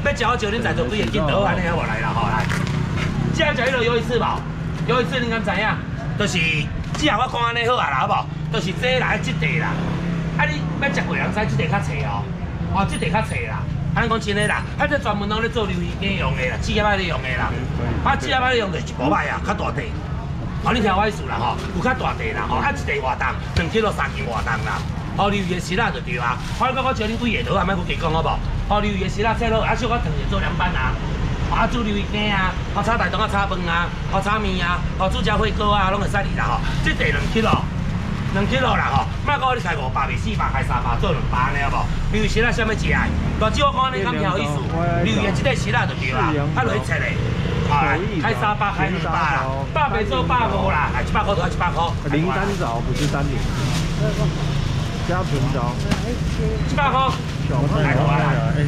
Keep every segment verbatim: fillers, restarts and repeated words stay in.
要食我招恁在座几个镜头安尼好无来啦吼来。只要食迄落有一次无，有一次你敢知影？就是只要我讲安尼好啊啦，好无？就是这来即地啦。啊你要食过人知即地较脆哦，哦即地较脆啦。安尼讲真诶啦，啊这专门拢咧做鲈鱼羹用诶啦，煮仔摆咧用诶啦。啊煮仔摆咧用就是一部摆啊，较大地。哦你听我意思啦吼，有较大地啦吼，啊一地偌重，两斤落三斤偌重啦。哦鲈鱼的丝啦就对啊，我讲我招恁几个倒啊，莫佮佮讲好无？哦鲈鱼的丝啦切好，啊小可烫者做凉拌啊。 啊，煮鲈鱼羹啊，哦炒大肠啊，炒饭啊，哦炒面啊，哦煮只火锅啊，拢会使哩啦吼。即地两 kilo， 两 kilo 啦吼。莫讲你开五百、卖四百、开三百，做两百安尼好无？鲈鱼丝啦，啥物食啊？大只我讲安尼敢有意思？鲈鱼的即个丝啦就对啦，啊落去切嘞。好来，开三百，开两百啦，百袂做百五啦，来一百块就要一百块。 零单枣不是单零，加纯枣， 一百块。 来，我来。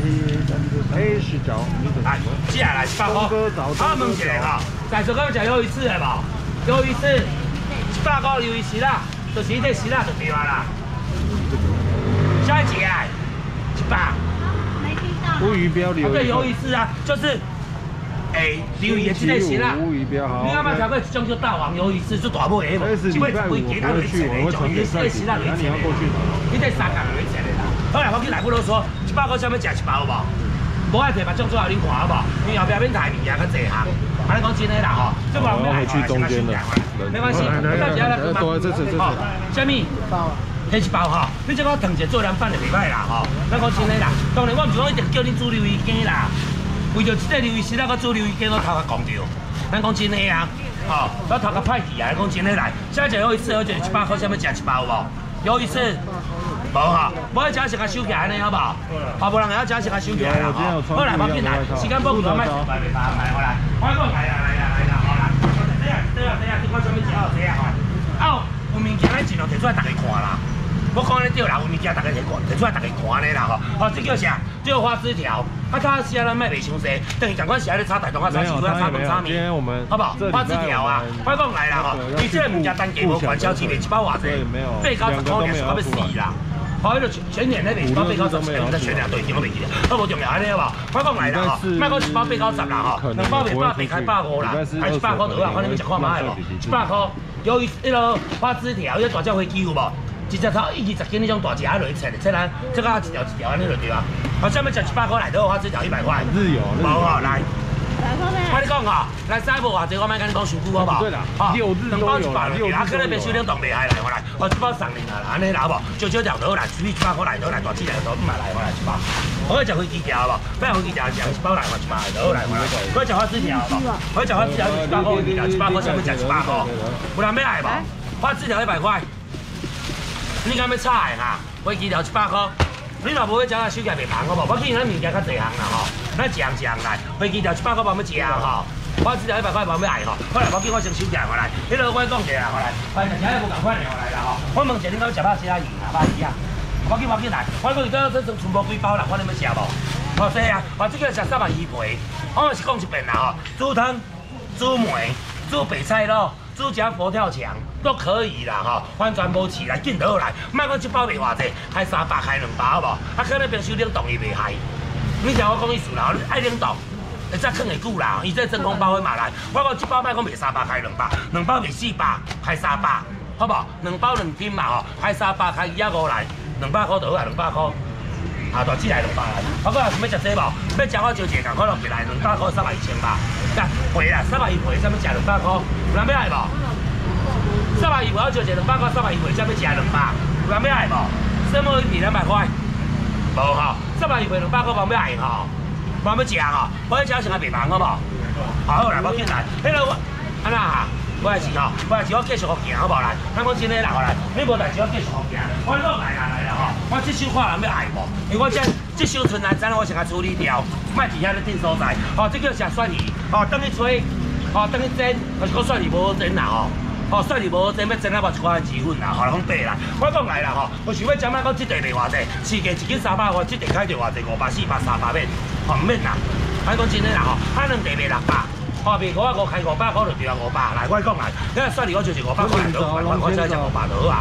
A 十角， 来，接下来一百块。啊，问一下吼，在座敢有食鱿鱼翅的无？鱿鱼翅一百块鱿鱼丝啦，就是迄个丝啦就对啊啦。下一节啊，一百。 没听到。 乌鱼标鱿鱼。 对，鱿鱼翅啊，就是诶，鱿鱼的这个丝啦。 乌鱼标好。 你敢捌食过一种叫大王鱿鱼翅，做大尾的无？ 一礼拜五我会去，我会传给赛季。那你要过去。 你这三角就去吃的啦。 好啦，我去内部啰嗦，一百块啥物食一包有无？无爱摕目睭做后恁看好无？因为后壁免刣物件较济项。安尼讲真诶啦吼，这无人要来， 去中间了， 没关系，我到时来去多这这这。 吼，啥物？迄一包吼，你这个烫者做凉拌就袂歹啦吼。咱讲真诶啦，当然我毋是讲一定叫恁煮鲈鱼羹啦，为着即个鲈鱼丝，咱个煮鲈鱼羹我头壳讲着。咱讲真诶啊，吼，我头壳歹去啊，讲真诶来，现在食有一次，我就一百块啥物食一包有无？有一次。 无哈，无爱食是甲收起来安尼好无？好，无人会晓食是甲收起来啦吼。好来，无紧来，时间宝贵，我卖一百八百，我来，我讲来啦来啦来啦，好啦，这样这样这样，你看啥物食好这样吼。啊，有物件咱尽量摕出来大家看啦。我讲安尼对啦，有物件大家摕看，摕出来大家看安尼啦吼。哦，这叫啥？这叫花枝条。啊，它时啊咱卖袂伤济，等于赶快时啊咧炒大肠啊、炒西瓜、炒饭、炒面，好不好？花枝条啊，我讲来啦吼，你这个物件单价无管销起卖一包偌济，八九十块尔，是我要死啦。 好，迄个全年咧卖一包八九十，唔得全年对，我袂记得，好无重要安尼好无？我讲来啦吼，莫讲一包八九十啦吼，两包袂百白开百五啦，还一百块就好，看你们食看卖无？一百块，由于迄个花枝条，迄大只飞机有无？一只头一二十斤那种大只，落去切，切咱这个一条一条安尼就对啊。好，下面食一百块内底花枝条一百块， 日有， 无吼来。 我来你讲吼，来使无偌济，我莫跟你讲伤久好无？ 对啦，六日都有啦，六日啊，可能别收两栋袂害来，我来，我一包送你啦，安尼啦好无？少少条倒来，水一百块来倒来，大只条倒唔来来，我来一包。我要食飞机条好无？不然飞机条食一包来，我一包来倒来，我来。我要食花枝条好无？我要食花枝条一百块，飞机条一百块，上面食一百块。有人要来无？花枝条一百块，你敢要炒的哈？飞机条一百块。 你若无要食啊，手价袂芳好无？我见咱物件较济项啦吼，咱一项一项来，飞机条一百块包要食吼，花枝条一百块包要爱吼。好来，我见我先手价我来，迄个我讲一下我来，反正食也无共款的我来啦吼。我问一下恁敢食饱食啊鱼啊，饱鱼啊？我见我见来，我讲伊这这全部几包啦，看你们食无？好这啊，我这个食三文鱼皮，我是讲一遍啦吼，煮汤、煮糜、煮白菜咯。 煮只佛跳墙都可以啦吼，完全无饲来，紧倒来，莫讲一包卖偌济，开三百开两百好无？啊，可能平时冷冻伊袂害。你听我讲意思啦，爱冷冻，会再放会久啦。伊这真空包的嘛来，我讲一包莫讲卖三百开两百，两包卖四百开三百，好无？两包两斤嘛吼，开三百开二百五来，两百块就好啊，两百块。啊，大只来两百来，我讲也想要食这无？要食我招一个共款落起来，两百块三百一千吧。来，赔啦，三百一赔，啥物食两百块？有人要来无？三百一赔我招一个两百块，三百一赔，啥物食两百？有人要来无？什么一两百块？无吼，三百一赔两百块，无要来吼，无要食吼，我要食成个袂忙好无？好来，我进来，迄个我，安那哈？ 我也是吼，我也是我继续学行好无来？咱讲真诶啦，好来，你无代志我继续学行。我讲来啦来啦吼，我这手看人要爱无？因为我这这手存来，咱我先甲处理掉，莫伫遐咧顶所在。吼，这叫食蒜鱼，吼，等去吹，吼，等去煎，就是讲蒜鱼无好煎啦吼。吼，蒜鱼无好煎，要煎啊无一块钱粉啦，吼，来讲白啦。我讲来啦吼，我想要食莫讲即地卖偌济，四价一斤三百块，即地开着偌济五百、四百、三百免，吼唔免啦。咱讲真诶啦吼，啊两地卖六百。 后面我五开五百块就对啊，五百来，我讲来，你看蒜泥我就是五百块就好，我我再食五百就好啊。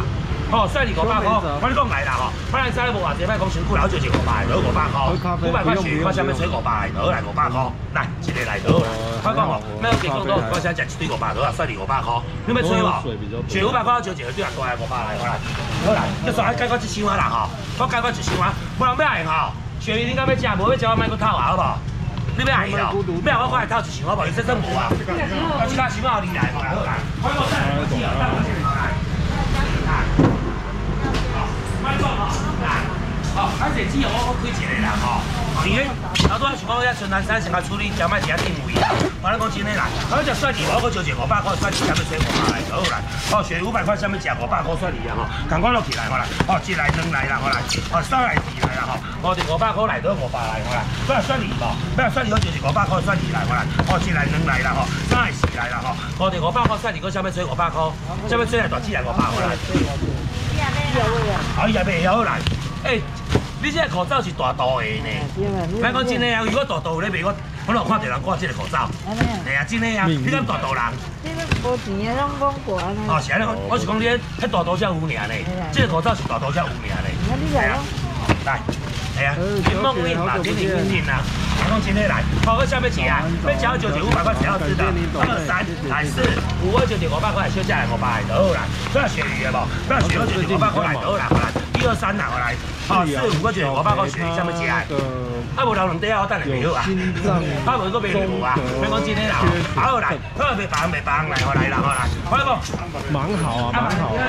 吼，蒜泥五百块，我你讲来啦吼，我来知无偌济，莫讲辛苦，然后就一五百，就五百块，五百块钱，我啥物吹五百，倒来五百块，来一个来倒来。我讲吼，莫有几讲多，我想食一堆五百倒啊，蒜泥五百块，你要吹无？水五百块，就一个对啊，过来五百来，我来，好来，叫煞解决一箱啊啦吼，我解决一箱啊，不然要来吼，鳕鱼你敢要食？无要食我买个套啊，好无？你要来伊哦，要我过来套一箱好无？伊说真无啊，我即家箱啊，你来，好来，好来，我讲再来，只有等我先来，来，好，慢做吼，来，好，而且只有我我开一个啦吼。因为头拄仔想讲，遐春兰山先甲处理，食卖一下定位啦。我咧讲真诶啦，我食蒜泥，我搁招一五百块蒜泥，啥物吹五百来，好来。哦，鳕鱼五百块，啥物食五百块蒜泥啊吼，共我落起来好啦。哦，一来两来啦好来，哦三来四来啦吼，我哋五百块来到五百来好啦。不然蒜泥无，不然蒜泥我招一五百块蒜泥来好来。哦，一来两来啦吼，三来四来啦吼，我哋五百块蒜泥，搁啥物吹五百块，啥物吹来大只来五百块来。好，伊也袂晓来，诶。你这个口罩是大度的呢，咱讲真诶啊，如果大度咧卖，我我有看到人挂这个口罩，系啊，真诶啊，你敢大度人？ 你都无钱诶，拢讲过安尼。 哦，是安尼，我是讲你迄大度才有尔呢，这个口罩是大度才有尔呢。系啊，来，系啊，云梦韵嘛，点点韵韵啦。我讲真诶来，好，我下面起来，要吃九九五百块谁要吃的？二三来四五二九九五百块，小价来五百来得啦。不要鳕鱼的无，不要鳕鱼九九五百块来得啦，来，一二三拿过来。哦，四五个九五百块鳕鱼，啥物食啊？啊，无留两底啊，我等下袂好啊。啊，无个袂好啊，别讲真诶啦。好来，好袂白袂白来，好来啦，好来，好来不？ 蛮好啊，蛮好啊。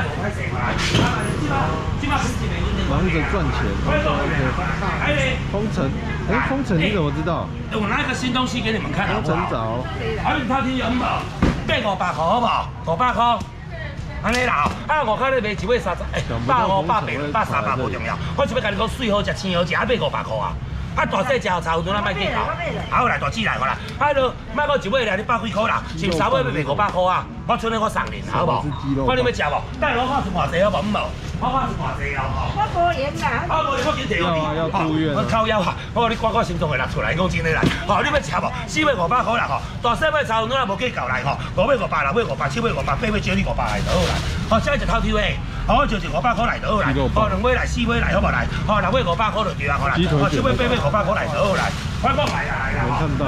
忙着赚钱。封城，哎，封城你怎么知道？ 我拿一个新东西给你们看好不好？ 封城早。 好，你偷听有无？八五百块好不好？五百块。安尼啦，啊五块你卖一尾三十，哎，百五、百八、百三百无重要，我是要甲你讲水好食、青好食，啊卖五百块啊，啊大细只有差有多咱卖计较，好来大姊来好啦，啊就卖个一尾来你百几块啦，是三尾要卖五百块啊，我剩咧我送恁好无？看你要食无？等下我看是偌济好无？唔无，我看是偌济哦。我无闲啦。我无闲，我紧摕互你。 要住院。 我靠腰啊！我你刮刮心脏会落出来，讲真诶啦。吼，你要食无？四尾五百块啦吼，大细尾差有多咱无计较来吼，五尾五百，六尾五百，七尾五百，八尾少你五百来就好啦。好，下一只头条诶，好，我就一五百块来就好啦。好，两尾来，四尾来好无来？好，六尾五百块就对啊，好来。好，七尾八尾五百块来就好来。我讲来啦来啦。 看到。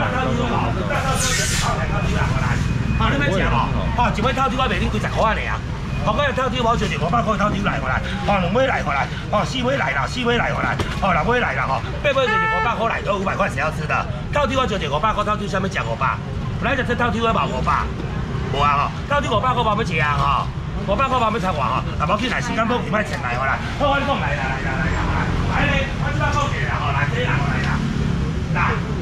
好，你要食无？好，一尾头条我卖恁几十块尔啊。好，我头条我就一五百块头条来过来。好，两尾来过来。好，四尾来啦，四尾来过来。好，六尾来啦吼，八尾就一五百块来，都五百块谁要吃的？头条我就一五百块，头条啥物食五百？本来就这头条我无五百，无啊吼，头条五百块无要食啊吼。五百块包要差偌吼，那无紧来，时间宝贵，莫钱来好啦。好，我你讲来啦，来啦，来啦，来咧，我即摆讲一个啦，吼，来这啦，来啦，来，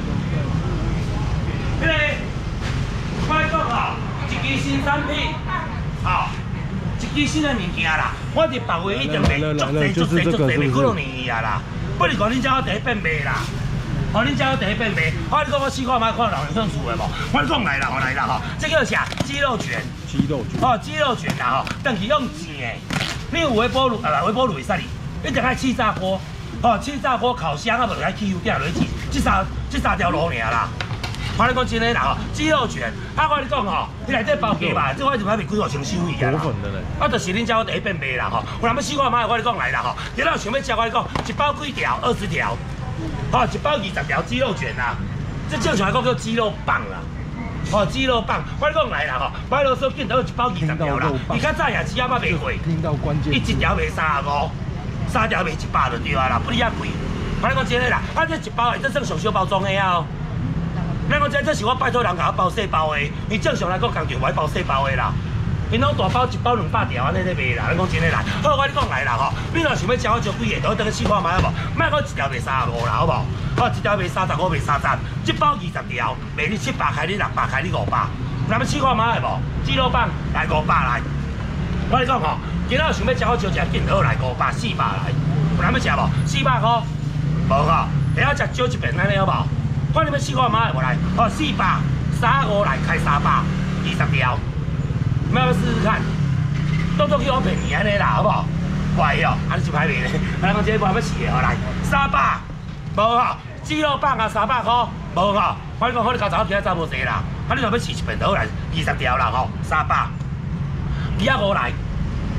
迄个，我讲吼，一支新产品，吼，一支新的物件啦，我伫别位一定卖足济足济足济，卖几落年去啊啦，不如讲恁家我第一遍卖啦。哦，恁遮第一遍卖，我你讲我四块买看人算厝的无？我你讲来啦，我来啦吼，这叫啥？鸡肉卷。 鸡肉卷。哦， 鸡肉卷啦吼，但是用煎的。你有微波炉啊？微波炉会使哩，一定爱气炸锅。哦，气炸锅烤箱啊，无爱起油鼎落去煎，这三这三条路尔啦。我你讲真诶啦吼，鸡肉卷，啊我你讲吼，你内底包鸡吧，这我就买袂几号先收去啊啦。 粉的咧。 啊，就是恁遮我第一遍卖啦吼，有人要四块买，我你讲来啦吼，今仔想要吃我你讲，一包几条？二十条。哦，一包二十条鸡肉卷啊，这正常来讲叫鸡肉棒啦。哦，鸡肉棒，我你讲来啦吼，买落手见到一包二十条啦，伊较早夜市啊，捌卖过。 听到关键。 伊一条卖三十五，三条卖一百就对啊啦，不哩遐贵。我你讲真诶啦，啊这一包的，这算上小包装的啊哦。咱讲这这是我拜托人甲我包细包的，伊正常来讲工厂我包细包的啦。因拢大包一包两百条安尼咧卖啦，咱讲真诶啦。好，我你讲来啦吼，你若想要食我招几个，都等去试看卖好无？莫讲一条卖三十五啦，好无？好，一条卖三十五，卖三十，一包二十条，卖你七百开你六百开你五百，咱要试看卖无？鸡肉棒来五百来。我你讲吼，今仔想要食我招食见好来五百四百来，有人要食无？四百块，无吼，会晓食少一遍安尼好无？看你要试看卖无来？哦，四百三五来开三百二十条。要不要试试看？当作去我便宜安尼啦，好不好？怪哦，安尼就歹卖咧。咱讲这个要试的，好来，三百，无吼，鸡肉棒啊，三百块，无吼。我你讲，我你交查某囝仔查无济啦，啊你若要试一遍就好来，二十条啦吼，三百，二啊五来，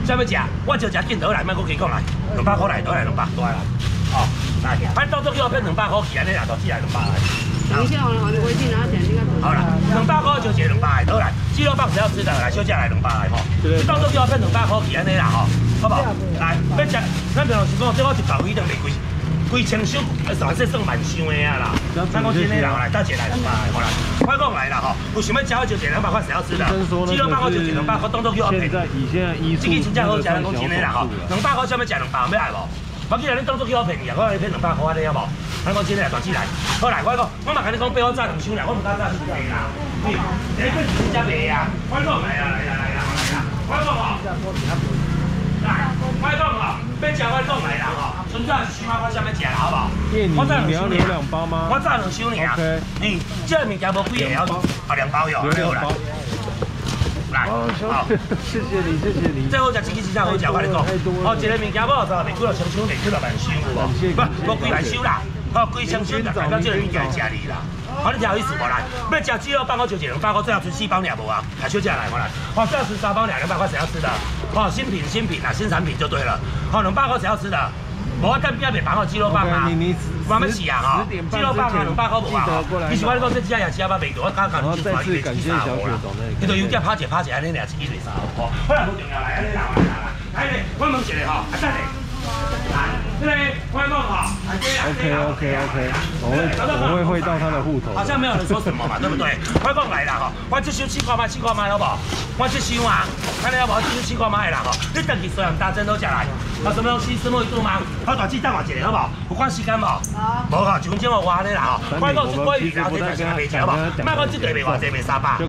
啥要食？我就食镜头来，莫搁加讲来，两百块来，倒来两百，倒来啦。哦，来，反正到最后变两百块起安尼啦，就只来两百来。 等一下，我我微信拿钱，你看。 好啦，两百块就一两百来，倒来。鸡肉棒谁要吃的来，小姐来两百来吼。你到最后变两百块起安尼啦吼，好不好？来，要食，咱平常时讲，这我一包鱼都袂贵。 几千箱，算说算万箱的啊啦。咱讲真的啦，来，大姐来两百，好啦，快讲来啦吼，有想要吃就一两百块，谁要吃的？鸡肉包就一两百块，当做叫我骗。 现在以现在医这个真正好食，咱讲真的啦吼，两百块想要吃两百，要来无？我既然你当做叫我骗你啊，我来骗两百块，你好无？咱讲真的啦，大姐来，好来，我讲，我嘛跟你讲，背我炸两箱啦，我唔敢炸是白啦。对，你这是真白啊！快讲来啦，来啦，来啦，来啦，快讲吼。来，快讲吼，要吃快讲来啦吼。 纯炸是想我想要食啦，好不好？我炸两箱留两包吗？ 我炸两箱尔。OK。你这物件无几个要，啊两包哟， 留两包。 来，好， 谢谢你，谢谢你。 最好食这个真正好食，我跟你讲。哦，一个物件我十袂几落千箱，袂几落万箱有无？不，无几万箱啦，哦，几千箱就代表这个物件食你啦。好，你听有意思无来？要吃鸡肉饭，我就一两百块，最好吃四包尔无啊。来，小姐来，我来。哦，最好吃三包尔，两百块谁要吃的？哦，新品新品啊，新产品就对了。好，两百块谁要吃的？ 我等边袂放好鸡肉棒啊，慢慢洗啊哈，鸡肉棒啊两百块无啊，你喜欢你讲这只也吃啊，袂多，我刚刚你就抓伊袂起三毫啦，伊就油价拍者拍者安尼俩，一支袂三毫，好啦，无重要来，安尼啦，安尼啦，来咧，我问一个吼，啊等下，来，这个我讲吼，OK OK OK， 我会我会汇到他的户头。 好像没有人说什么嘛，对不对？我讲来啦吼，我这箱试看卖，试看卖好不好？我这箱啊，安尼好不好？这箱试看卖啦吼，你等去虽然大针都食来。 啊，什么东西？什么一度吗？好，大姐等我一下，好不好？有关时间无？好。无哈，一分钟我话你啦吼。我讲这鲑鱼，然后你就食袂食好不好？莫讲这个袂偌济，袂三百。